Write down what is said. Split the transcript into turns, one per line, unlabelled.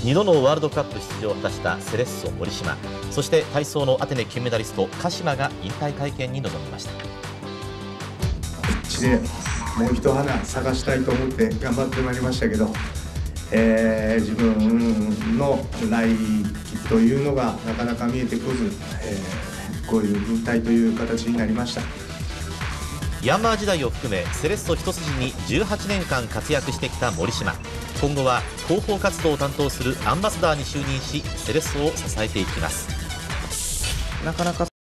2度のワールドカップ出場を果たしたセレッソ森島、そして体操のアテネ金メダリスト鹿島が引退会見に臨みました。
ピッチでもう一花探したいと思って頑張ってまいりましたけど、自分の来季というのがなかなか見えてこず、こういう引退という形になりました。
ヤンマー時代を含めセレッソ一筋に18年間活躍してきた森島、今後は広報活動を担当するアンバサダーに就任し、セレッソを支えていきます。
なかなか